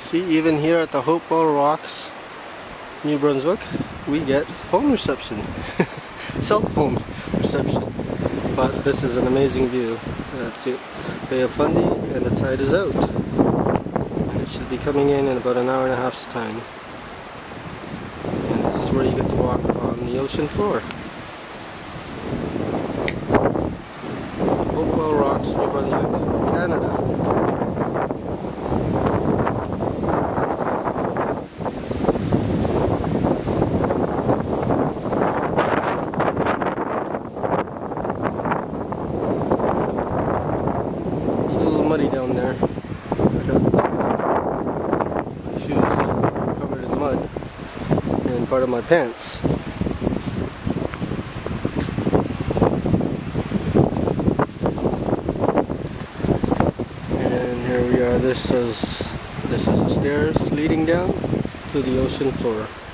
See, even here at the Hopewell Rocks, New Brunswick, we get phone reception. Cell phone reception. But this is an amazing view. That's it. Bay of Fundy, and the tide is out. And it should be coming in about an hour and a half's time. And this is where you get to walk on the ocean floor. Hopewell Rocks, New Brunswick, Canada. Muddy down there. I got shoes covered in mud and part of my pants. And here we are. This is the stairs leading down to the ocean floor.